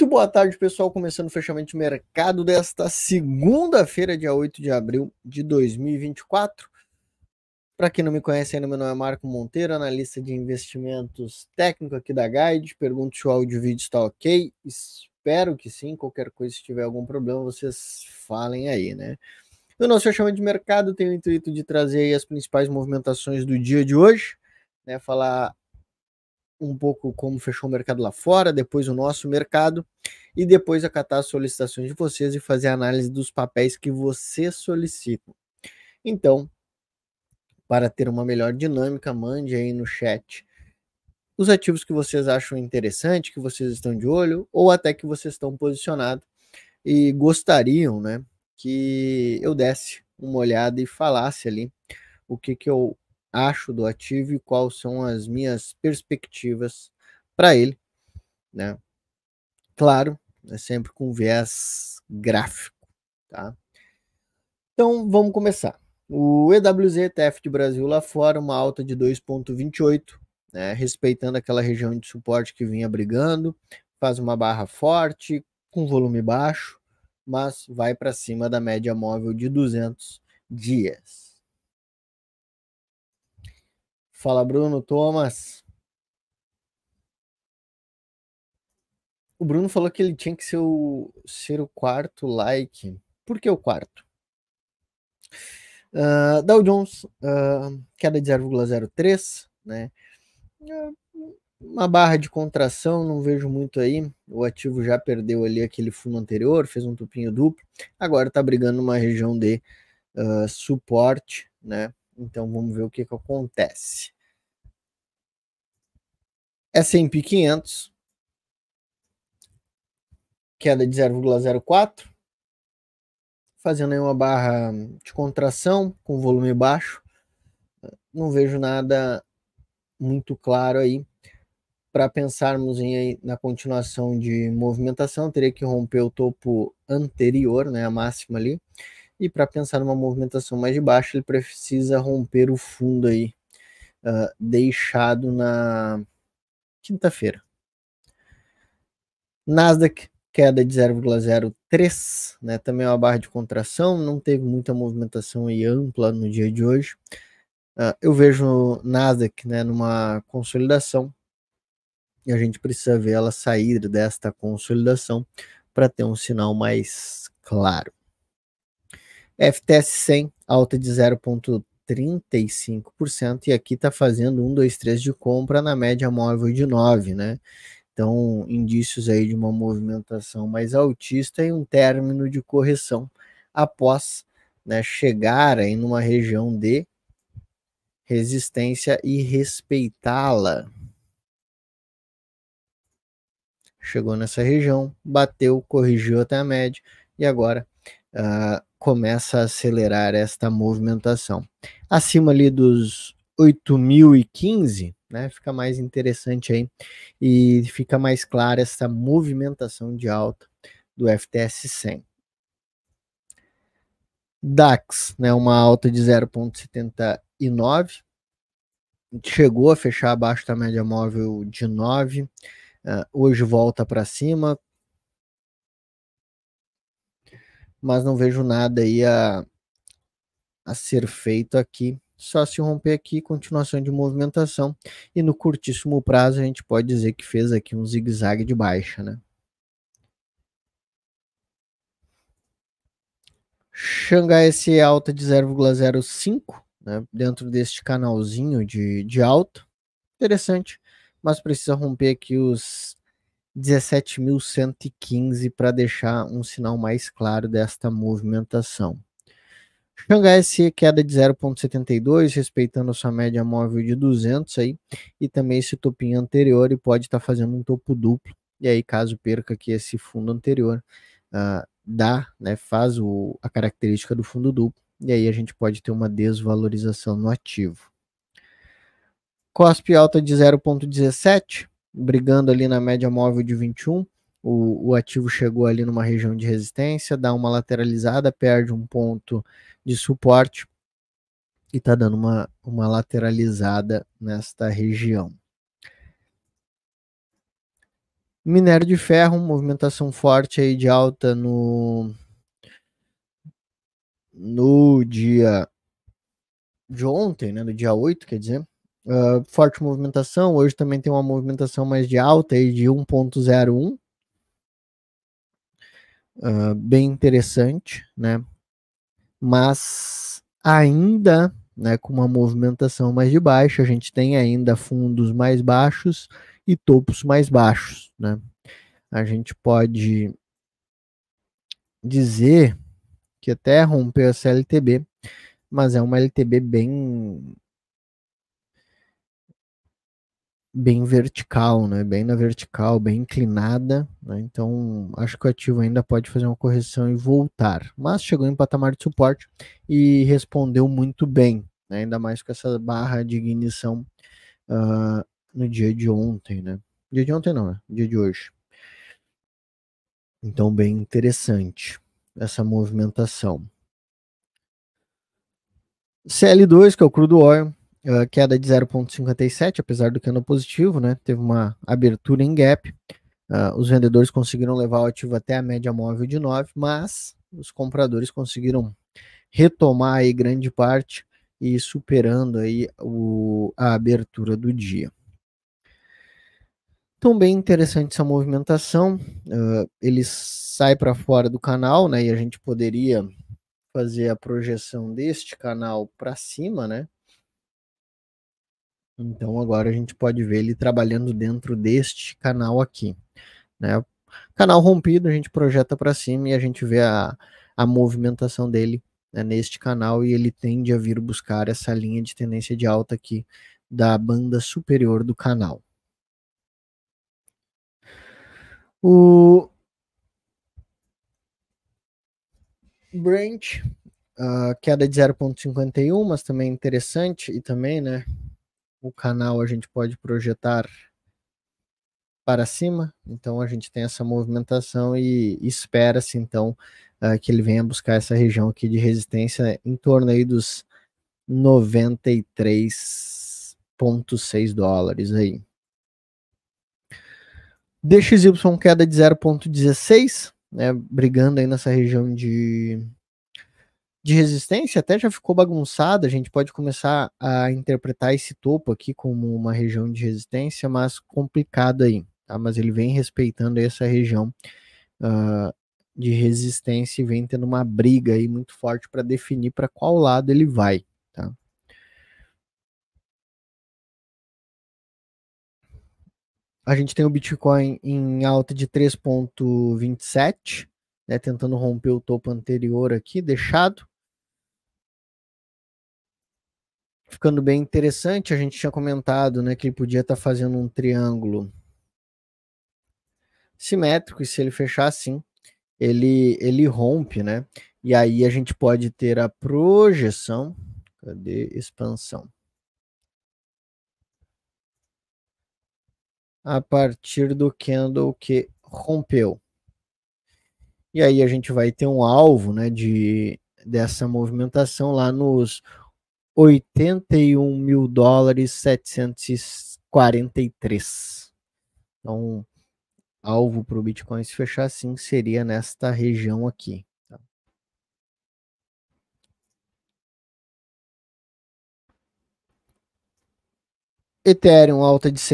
Muito boa tarde, pessoal. Começando o fechamento de mercado desta segunda-feira, dia 8 de abril de 2024. Para quem não me conhece ainda, meu nome é Marco Monteiro, analista de investimentos técnico aqui da Guide. Pergunto se o áudio e o vídeo está ok. Espero que sim. Qualquer coisa, se tiver algum problema, vocês falem aí, né? No nosso fechamento de mercado, tem o intuito de trazer aí as principais movimentações do dia de hoje, né? Falar um pouco como fechou o mercado lá fora, depois o nosso mercado, e depois acatar as solicitações de vocês e fazer a análise dos papéis que vocês solicitam. Então, para ter uma melhor dinâmica, mande aí no chat os ativos que vocês acham interessante, que vocês estão de olho, ou até que vocês estão posicionados e gostariam, né, que eu desse uma olhada e falasse ali o que eu acho do ativo e quais são as minhas perspectivas para ele, né? Claro, é sempre com viés gráfico, tá? Então, vamos começar. O EWZ ETF de Brasil lá fora, uma alta de 2,28, né? Respeitando aquela região de suporte que vinha brigando, faz uma barra forte, com volume baixo, mas vai para cima da média móvel de 200 dias. Fala, Bruno, Thomas. O Bruno falou que ele tinha que ser o quarto like. Por que o quarto? Dow Jones, queda de 0,03, né? Uma barra de contração, não vejo muito aí. O ativo já perdeu ali aquele fundo anterior, fez um tupinho duplo. Agora está brigando numa região de suporte, né? Então vamos ver o que acontece. S&P 500, queda de 0,04, fazendo aí uma barra de contração com volume baixo. Não vejo nada muito claro aí. Para pensarmos na continuação de movimentação, teria que romper o topo anterior, né, a máxima ali. E para pensar numa movimentação mais de baixo, ele precisa romper o fundo aí, deixado na quinta-feira. Nasdaq, queda de 0,03, né, também é uma barra de contração, não teve muita movimentação aí ampla no dia de hoje. Eu vejo Nasdaq, né, numa consolidação, e a gente precisa ver ela sair desta consolidação para ter um sinal mais claro. FTS 100, alta de 0,35%, e aqui está fazendo 1, 2, 3 de compra na média móvel de 9, né? Então, indícios aí de uma movimentação mais altista e um término de correção após, né, chegar aí numa região de resistência e respeitá-la. Chegou nessa região, bateu, corrigiu até a média e agora começa a acelerar esta movimentação. Acima ali dos 8.015, né, fica mais interessante aí e fica mais clara essa movimentação de alta do FTS 100. DAX, né, uma alta de 0,79, chegou a fechar abaixo da média móvel de 9, hoje volta para cima, mas não vejo nada aí a ser feito aqui, só se romper aqui, continuação de movimentação, e no curtíssimo prazo a gente pode dizer que fez aqui um zigue-zague de baixa, né? Xangai SE alta de 0,05, né, dentro deste canalzinho de alta, interessante, mas precisa romper aqui os 17.115 para deixar um sinal mais claro desta movimentação. Xangai SE queda de 0,72, respeitando a sua média móvel de 200 aí, e também esse topinho anterior, e pode estar fazendo um topo duplo, e aí caso perca aqui esse fundo anterior, né, faz a característica do fundo duplo, e aí a gente pode ter uma desvalorização no ativo. COSP alta de 0,17, brigando ali na média móvel de 21, o ativo chegou ali numa região de resistência, dá uma lateralizada, perde um ponto de suporte e está dando uma lateralizada nesta região. Minério de ferro, movimentação forte aí de alta no dia de ontem, né, no dia 8, quer dizer. Forte movimentação, hoje também tem uma movimentação mais de alta aí de 1,01, bem interessante, né? Mas ainda, né, com uma movimentação mais de baixa, a gente tem ainda fundos mais baixos e topos mais baixos, né? A gente pode dizer que até rompeu essa LTB, mas é uma LTB bem vertical, né? Bem na vertical, bem inclinada, né? Então acho que o ativo ainda pode fazer uma correção e voltar, mas chegou em patamar de suporte e respondeu muito bem, né? Ainda mais com essa barra de ignição no dia de ontem, né? Dia de ontem não, né? Dia de hoje. Então bem interessante essa movimentação. CL2, que é o crudo oil, queda de 0,57, apesar do candle positivo, né? Teve uma abertura em gap. Os vendedores conseguiram levar o ativo até a média móvel de 9, mas os compradores conseguiram retomar aí grande parte e superando aí a abertura do dia. Então, bem interessante essa movimentação. Ele sai para fora do canal, né? E a gente poderia fazer a projeção deste canal para cima, né? Então agora a gente pode ver ele trabalhando dentro deste canal aqui, né? Canal rompido, a gente projeta para cima e a gente vê a movimentação dele, né, neste canal, e ele tende a vir buscar essa linha de tendência de alta aqui da banda superior do canal. O Brent, queda de 0,51, mas também interessante, e também, né, o canal a gente pode projetar para cima, então a gente tem essa movimentação e espera-se então que ele venha buscar essa região aqui de resistência em torno aí dos 93,6 dólares aí. DXY queda de 0,16, né, brigando aí nessa região de resistência, até já ficou bagunçada, a gente pode começar a interpretar esse topo aqui como uma região de resistência, mas complicado aí, tá? Mas ele vem respeitando essa região de resistência e vem tendo uma briga aí muito forte para definir para qual lado ele vai, tá? A gente tem o Bitcoin em alta de 3,27, né, tentando romper o topo anterior aqui, deixado. Ficando bem interessante, a gente tinha comentado, né, que ele podia estar fazendo um triângulo simétrico, e se ele fechar assim, ele rompe, né? E aí a gente pode ter a projeção, cadê expansão? A partir do candle que rompeu. E aí a gente vai ter um alvo, né, dessa movimentação lá nos 81 mil dólares 743. Então, alvo para o Bitcoin se fechar assim seria nesta região aqui. Tá? Ethereum alta de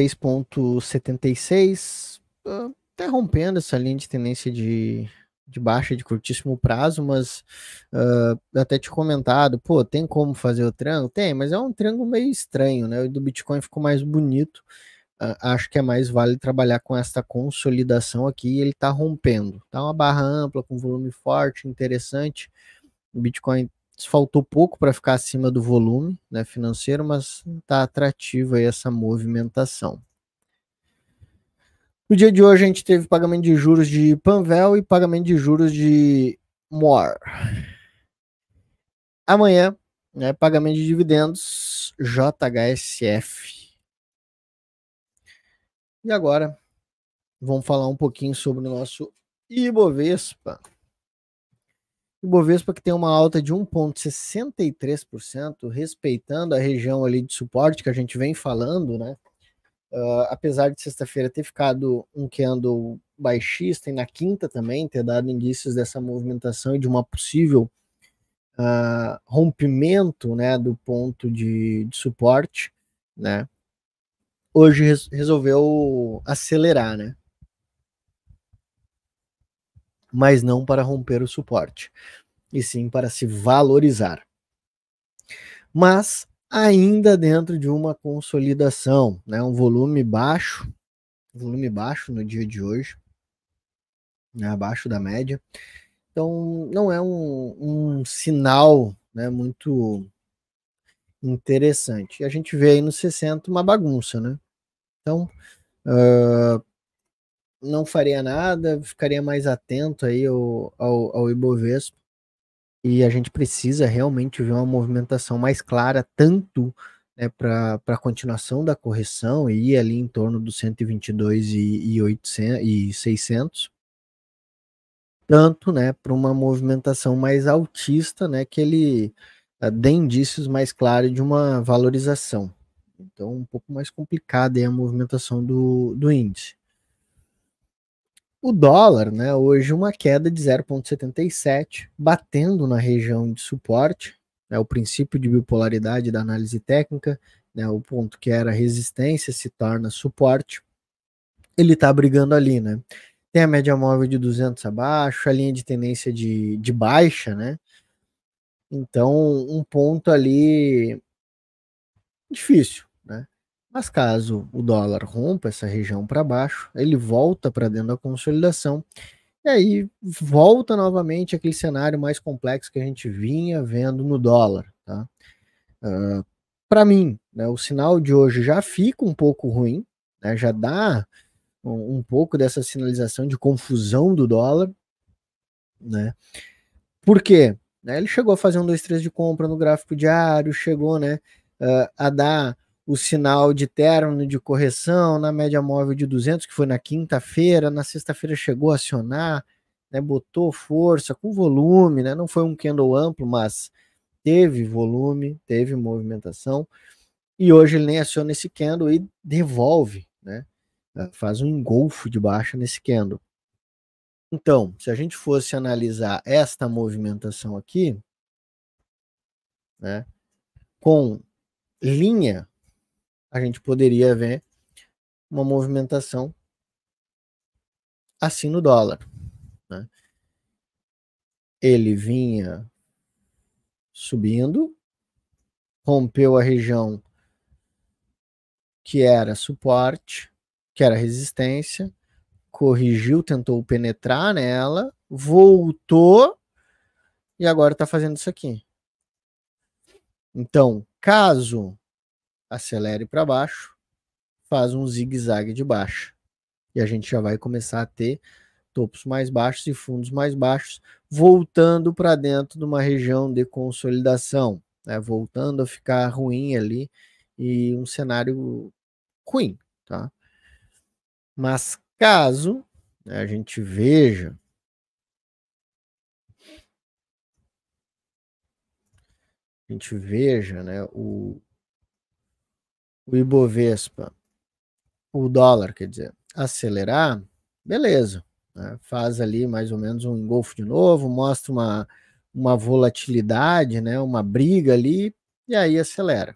6,76, até rompendo essa linha de tendência de baixa de curtíssimo prazo, mas até te comentado, pô, tem como fazer o triângulo? Tem, mas é um triângulo meio estranho, né? O do Bitcoin ficou mais bonito. Acho que é mais válido trabalhar com essa consolidação aqui. Ele está rompendo, tá uma barra ampla com volume forte, interessante. O Bitcoin faltou pouco para ficar acima do volume, né, financeiro, mas está atrativo aí essa movimentação. No dia de hoje a gente teve pagamento de juros de Panvel e pagamento de juros de MOR. Amanhã, né, pagamento de dividendos JHSF. E agora vamos falar um pouquinho sobre o nosso Ibovespa. Ibovespa que tem uma alta de 1,63%, respeitando a região ali de suporte que a gente vem falando, né? apesar de sexta-feira ter ficado um candle baixista e na quinta também ter dado indícios dessa movimentação e de uma possível rompimento, né, do ponto de suporte, né, hoje resolveu acelerar, né, mas não para romper o suporte, e sim para se valorizar. Mas ainda dentro de uma consolidação, né, um volume baixo no dia de hoje, né, abaixo da média. Então não é um sinal, né, muito interessante. E a gente vê aí no 60 uma bagunça, né? Então não faria nada, ficaria mais atento aí ao Ibovespa. E a gente precisa realmente ver uma movimentação mais clara, tanto, né, para a continuação da correção e ir ali em torno dos 122 e 800 e 600, tanto, né, para uma movimentação mais altista, né, que ele dê indícios mais claros de uma valorização. Então, um pouco mais complicada é a movimentação do índice. O dólar, né, hoje uma queda de 0,77, batendo na região de suporte, né, o princípio de bipolaridade da análise técnica, né, o ponto que era resistência se torna suporte, ele está brigando ali, né? Tem a média móvel de 200 abaixo, a linha de tendência de baixa, né? Então, um ponto ali difícil, né? Mas caso o dólar rompa essa região para baixo, ele volta para dentro da consolidação. E aí volta novamente aquele cenário mais complexo que a gente vinha vendo no dólar, tá? Para mim, né, o sinal de hoje já fica um pouco ruim, né, já dá um pouco dessa sinalização de confusão do dólar, né? Por quê? Né, ele chegou a fazer um 2, 3 de compra no gráfico diário, chegou, né, a dar o sinal de término de correção na média móvel de 200, que foi na quinta-feira, na sexta-feira chegou a acionar, né, botou força com volume, né, não foi um candle amplo, mas teve volume, teve movimentação, e hoje ele nem aciona esse candle e devolve, né, faz um engolfo de baixa nesse candle. Então, se a gente fosse analisar esta movimentação aqui, né, com linha, a gente poderia ver uma movimentação assim no dólar, né? Ele vinha subindo, rompeu a região que era suporte, que era resistência, corrigiu, tentou penetrar nela, voltou e agora está fazendo isso aqui. Então, caso acelere para baixo, faz um zigue-zague de baixa. E a gente já vai começar a ter topos mais baixos e fundos mais baixos, voltando para dentro de uma região de consolidação, né? Voltando a ficar ruim ali e um cenário ruim, tá? Mas caso, né, a gente veja né, o Ibovespa, o dólar, quer dizer, acelerar, beleza, né? Faz ali mais ou menos um engolfo de novo, mostra uma volatilidade, né, uma briga ali, e aí acelera.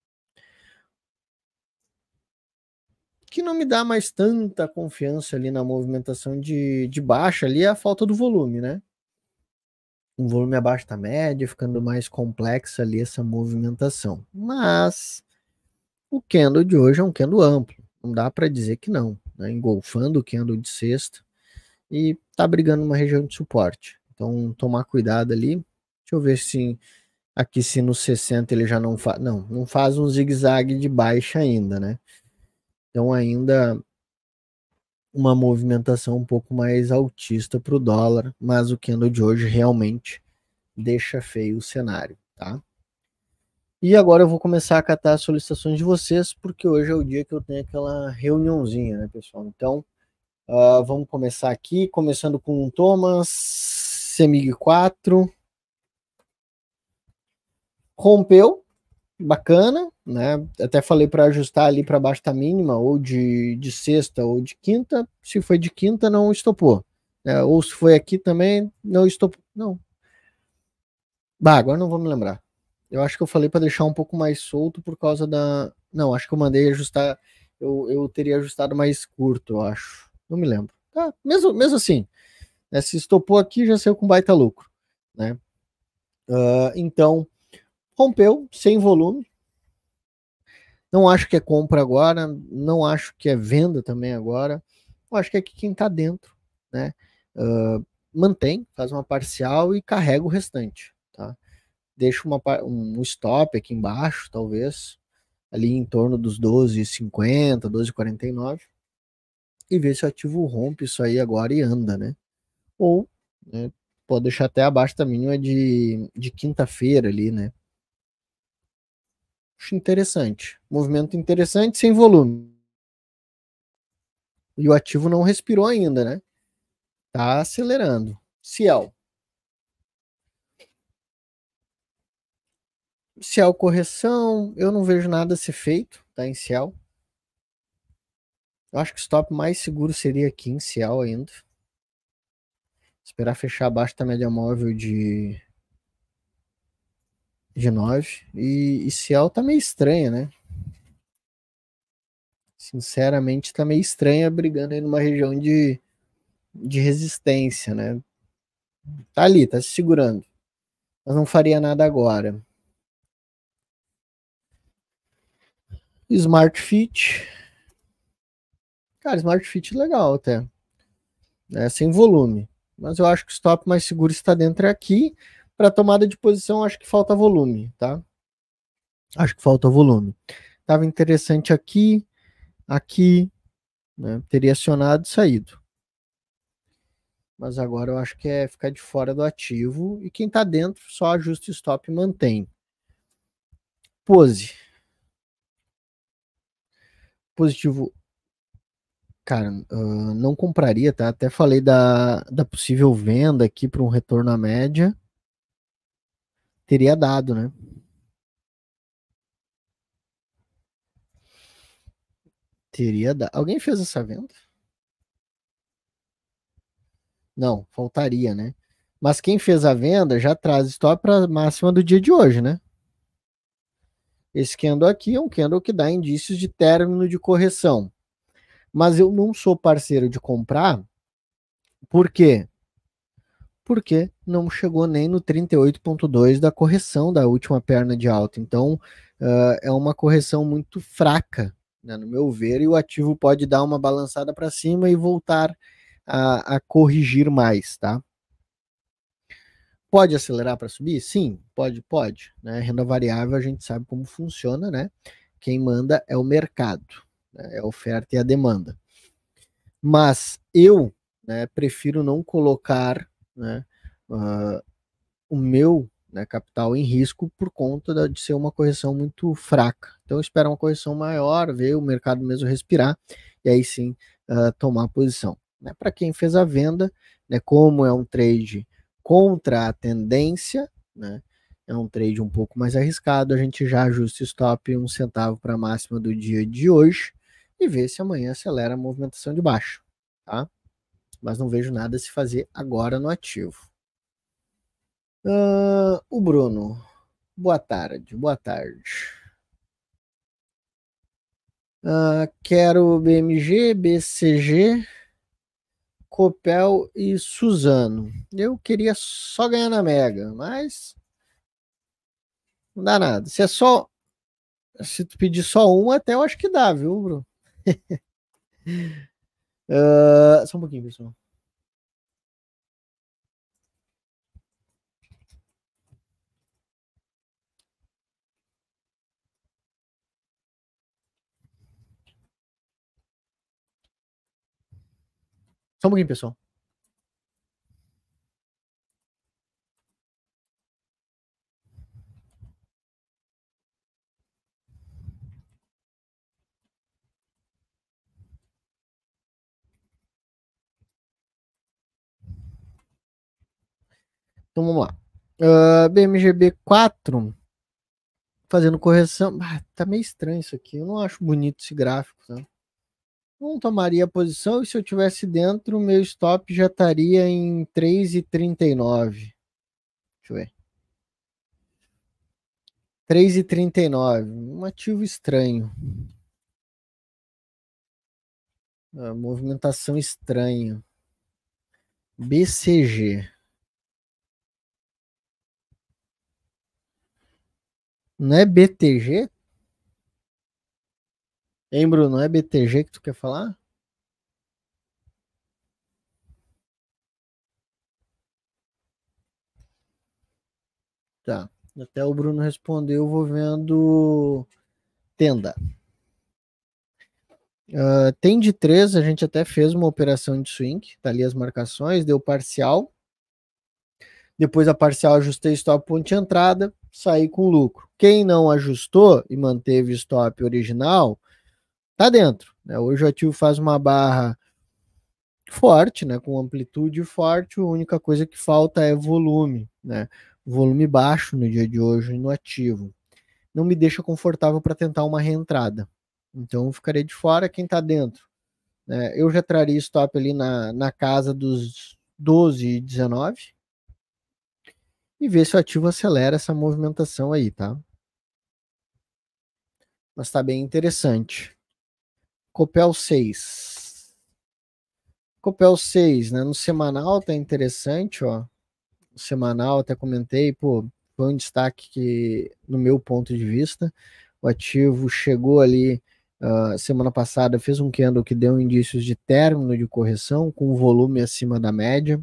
Que não me dá mais tanta confiança ali na movimentação de baixa ali é a falta do volume, né? Um volume abaixo da média, ficando mais complexa ali essa movimentação. Mas o candle de hoje é um candle amplo, não dá para dizer que não, né? Engolfando o candle de sexta e tá brigando numa região de suporte. Então tomar cuidado ali. Deixa eu ver se aqui se no 60 ele já não faz, não faz um zigue-zague de baixa ainda, né? Então ainda uma movimentação um pouco mais altista para o dólar, mas o candle de hoje realmente deixa feio o cenário, tá? E agora eu vou começar a catar as solicitações de vocês, porque hoje é o dia que eu tenho aquela reuniãozinha, né, pessoal? Então, vamos começar aqui, começando com o Thomas, CEMIG 4, rompeu, bacana, né? Até falei para ajustar ali para baixo da mínima, ou de sexta ou de quinta. Se foi de quinta, não estopou. Né? Ou se foi aqui também, não estopou. Não. Bah, agora não vou me lembrar. Eu acho que eu falei para deixar um pouco mais solto por causa da. Não, acho que eu mandei ajustar. Eu teria ajustado mais curto, eu acho. Não me lembro. Tá, mesmo assim, né? Se estopou aqui, já saiu com baita lucro, né? Então, rompeu sem volume. Não acho que é compra agora, não acho que é venda também agora. Eu acho que é que quem está dentro, né? Mantém, faz uma parcial e carrega o restante, tá? Deixa um stop aqui embaixo, talvez, ali em torno dos 12,50, 12,49 e ver se o ativo rompe isso aí agora e anda, né? Ou, né, pode deixar até abaixo da mínima de quinta-feira ali, né? Acho interessante. Movimento interessante, sem volume. E o ativo não respirou ainda, né? Tá acelerando. Ciel. Ciel correção, eu não vejo nada a ser feito, tá? Em Ciel. Eu acho que o stop mais seguro seria aqui em Ciel ainda. Esperar fechar abaixo da média móvel de 9. E Ciel tá meio estranha, né? Sinceramente, tá meio estranha brigando aí numa região de resistência, né? Tá ali, tá se segurando. Mas não faria nada agora. Smart Fit. Cara, Smart Fit legal até. Né? Sem volume. Mas eu acho que o stop mais seguro está dentro aqui. Para tomada de posição, acho que falta volume, tá? Acho que falta volume. Tava interessante aqui, né? Teria acionado e saído. Mas agora eu acho que é ficar de fora do ativo e quem tá dentro só ajusta o stop e mantém. Pose. Positivo, cara, não compraria, tá? Até falei da possível venda aqui para um retorno à média. Teria dado, né? Teria dado. Alguém fez essa venda? Não, faltaria, né? Mas quem fez a venda já traz stop para a máxima do dia de hoje, né? Esse candle aqui é um candle que dá indícios de término de correção. Mas eu não sou parceiro de comprar, por quê? Porque não chegou nem no 38,2 da correção da última perna de alta. Então, é uma correção muito fraca, né, no meu ver, e o ativo pode dar uma balançada para cima e voltar a corrigir mais, tá? Pode acelerar para subir? Sim, pode. Né? Renda variável a gente sabe como funciona, né? Quem manda é o mercado, né? É a oferta e a demanda. Mas eu, né, prefiro não colocar, né, o meu, né, capital em risco por conta de ser uma correção muito fraca. Então, eu espero uma correção maior, ver o mercado mesmo respirar e aí sim tomar a posição. Né? Para quem fez a venda, né, como é um trade contra a tendência, né, é um trade um pouco mais arriscado, a gente já ajusta o stop 1 centavo para a máxima do dia de hoje e vê se amanhã acelera a movimentação de baixo. Tá? Mas não vejo nada a se fazer agora no ativo. O Bruno. Boa tarde, boa tarde. Quero BMG, BCG, Copel e Suzano. Eu queria só ganhar na Mega, mas não dá nada. Se é só. Se tu pedir só um, até eu acho que dá, viu, Bruno? Só um pouquinho, pessoal. Só um pouquinho, pessoal. Então vamos lá. BMGB 4. fazendo correção. Tá meio estranho isso aqui. Eu não acho bonito esse gráfico, tá? Não tomaria a posição e se eu tivesse dentro, o meu stop já estaria em 3,39. Deixa eu ver. 3,39. Um ativo estranho. Movimentação estranha. BCG. Não é BTG? Hein, Bruno? Não é BTG que tu quer falar? Tá. Até o Bruno respondeu, vou vendo Tenda. Tem de 3, a gente até fez uma operação de swing, tá ali as marcações, deu parcial. Depois a parcial ajustei stop ponto de entrada, saí com lucro. Quem não ajustou e manteve o stop original, tá dentro. Né? Hoje o ativo faz uma barra forte, né, com amplitude forte, a única coisa que falta é volume, né? Volume baixo no dia de hoje no ativo. Não me deixa confortável para tentar uma reentrada. Então eu ficaria de fora quem está dentro. Né? Eu já traria stop ali na casa dos 12 e 19 e ver se o ativo acelera essa movimentação aí, tá? Mas tá bem interessante. Copel 6. Copel 6, né? No semanal tá interessante, ó. No semanal até comentei, pô, foi um destaque que, no meu ponto de vista, o ativo chegou ali semana passada, fez um candle que deu indícios de término de correção, com volume acima da média.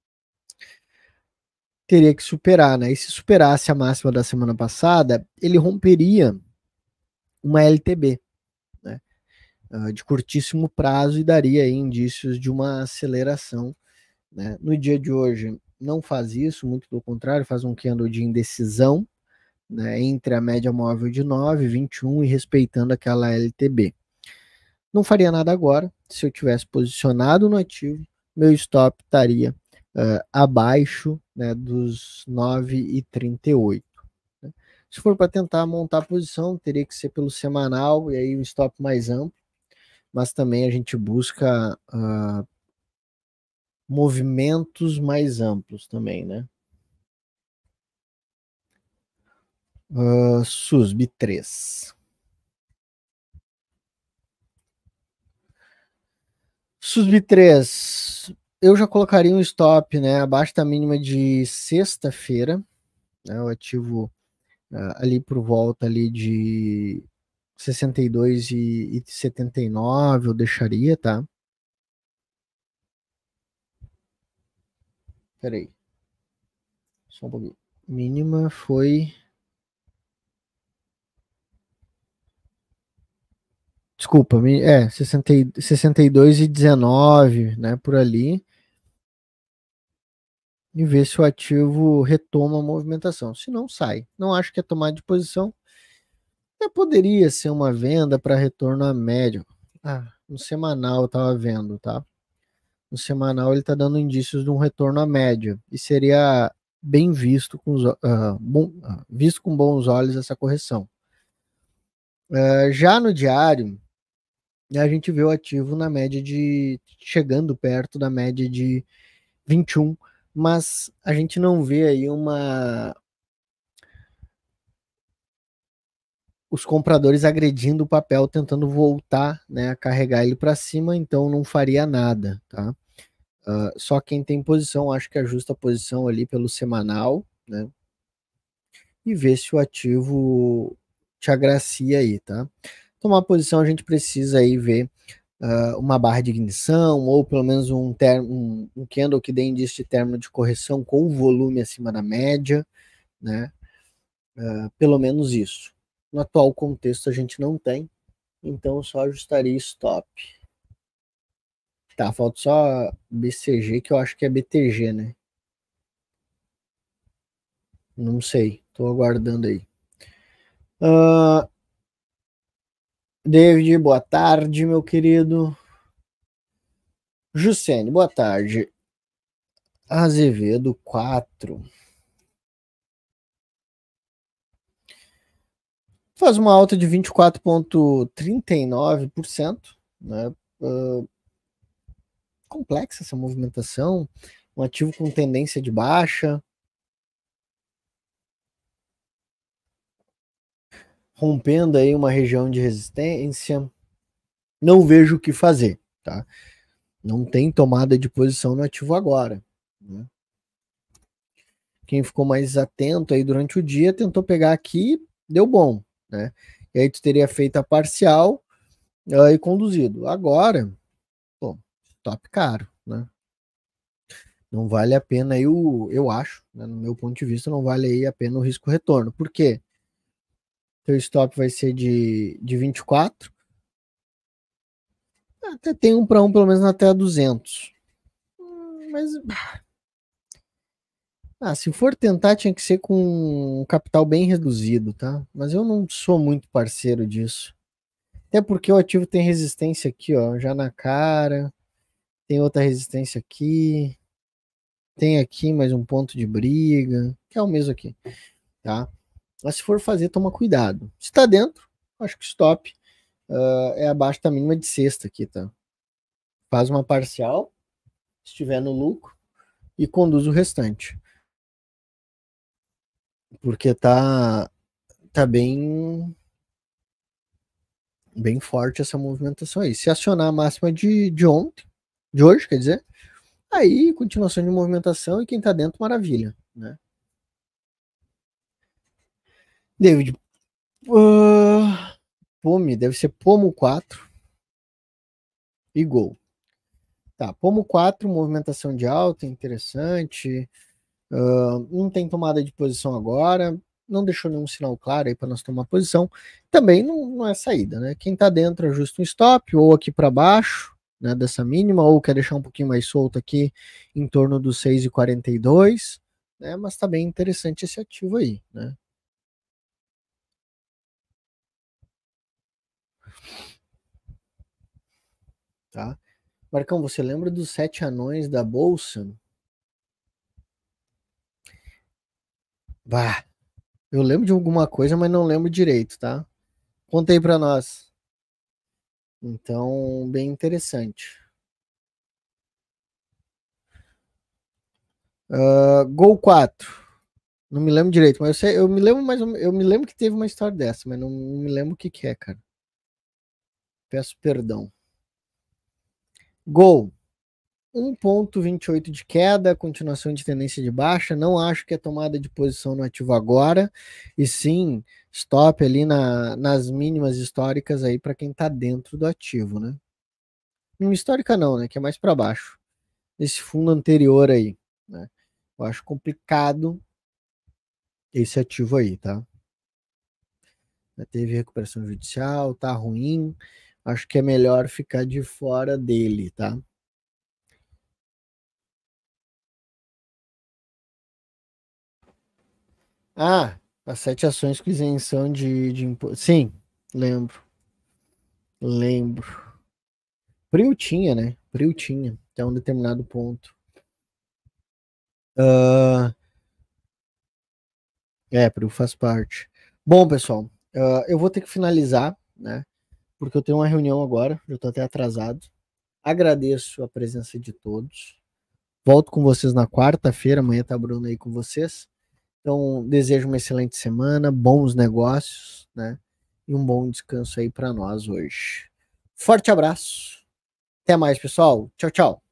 Teria que superar, né? E se superasse a máxima da semana passada, ele romperia uma LTB, né? De curtíssimo prazo e daria aí indícios de uma aceleração, né? No dia de hoje não faz isso, muito pelo contrário, faz um candle de indecisão, né, entre a média móvel de 9, 21 e respeitando aquela LTB. Não faria nada agora. Se eu tivesse posicionado no ativo, meu stop estaria abaixo, né, dos 9,38. Né? Se for para tentar montar a posição, teria que ser pelo semanal e aí um stop mais amplo, mas também a gente busca movimentos mais amplos também, né? SUSB 3. SUSB 3, eu já colocaria um stop, né, abaixo da mínima de sexta-feira, né, o ativo ali por volta ali de 62 e 79 eu deixaria, tá? Peraí, só um pouquinho. Mínima foi... Desculpa, 62 e 19, né, por ali. E ver se o ativo retoma a movimentação. Se não, sai. Não acho que é tomada de posição. Até poderia ser uma venda para retorno a médio. No semanal eu estava vendo, tá? No semanal ele está dando indícios de um retorno à média. E seria bem visto visto com bons olhos essa correção. Já no diário, a gente vê o ativo na média de... chegando perto da média de 21, mas a gente não vê aí os compradores agredindo o papel, tentando voltar, né, a carregar ele para cima, então não faria nada, tá? Só quem tem posição, acho que ajusta a posição ali pelo semanal, né? E ver se o ativo te agracia aí, tá? Tomar posição, a gente precisa aí ver uma barra de ignição, ou pelo menos um candle que dê indício de término de correção com volume acima da média, né? Pelo menos isso. No atual contexto a gente não tem, então eu só ajustaria stop. Tá, falta só BCG, que eu acho que é BTG, né? Não sei, tô aguardando aí. David, boa tarde, meu querido. Jussene, boa tarde. Azevedo 4. faz uma alta de 24,39%, né? Complexa essa movimentação, um ativo com tendência de baixa, rompendo aí uma região de resistência. Não vejo o que fazer, tá? Não tem tomada de posição no ativo agora, né? Quem ficou mais atento aí durante o dia tentou pegar aqui, deu bom, né? E aí tu teria feito a parcial e conduzido. Agora, pô, stop caro, né? Não vale a pena aí eu acho, né, no meu ponto de vista, não vale aí a pena o risco-retorno. Por quê? Teu stop vai ser de 24. Até tem um para um, pelo menos até 200. Mas, se for tentar, tinha que ser com um capital bem reduzido, tá? Mas eu não sou muito parceiro disso. Até porque o ativo tem resistência aqui, ó, já na cara. Tem outra resistência aqui. Tem aqui mais um ponto de briga, que é o mesmo aqui, tá? Mas se for fazer, toma cuidado. Se tá dentro, acho que stop é abaixo da mínima de sexta aqui, tá? Faz uma parcial, se estiver no lucro, e conduz o restante. Porque tá bem forte essa movimentação aí. Se acionar a máxima de ontem, de hoje, quer dizer, aí continuação de movimentação e quem tá dentro, maravilha, né? David, Pome, deve ser Pomo 4 e Gol. Tá, Pomo 4, movimentação de alta, interessante. Não tem tomada de posição agora, não deixou nenhum sinal claro aí para nós tomar posição. Também não é saída, né? Quem tá dentro ajusta um stop, ou aqui para baixo, né, dessa mínima, ou quer deixar um pouquinho mais solto aqui em torno dos 6,42, né? Mas tá bem interessante esse ativo aí, né? Tá? Marcão, você lembra dos 7 anões da bolsa? Bah, eu lembro de alguma coisa, mas não lembro direito, tá? Conta aí pra nós. Então, bem interessante. Gol 4. Não me lembro direito, mas eu me lembro eu me lembro que teve uma história dessa, mas não me lembro o que é, cara. Peço perdão. Gol 1,28 de queda, continuação de tendência de baixa. Não acho que é tomada de posição no ativo agora, e sim stop ali nas mínimas históricas aí para quem está dentro do ativo, né? Mínima histórica não, né? Que é mais para baixo. Esse fundo anterior aí, né? Eu acho complicado esse ativo aí, tá? Já teve recuperação judicial, tá ruim. Acho que é melhor ficar de fora dele, tá? As 7 ações com isenção de imposto. Sim, lembro. Lembro. Prio tinha, né? Prio tinha, até um determinado ponto. Prio faz parte. Bom, pessoal, eu vou ter que finalizar, né? Porque eu tenho uma reunião agora, já tô até atrasado. Agradeço a presença de todos. Volto com vocês na quarta-feira, amanhã tá Bruno aí com vocês. Então, desejo uma excelente semana, bons negócios, né? E um bom descanso aí para nós hoje. Forte abraço. Até mais, pessoal. Tchau, tchau.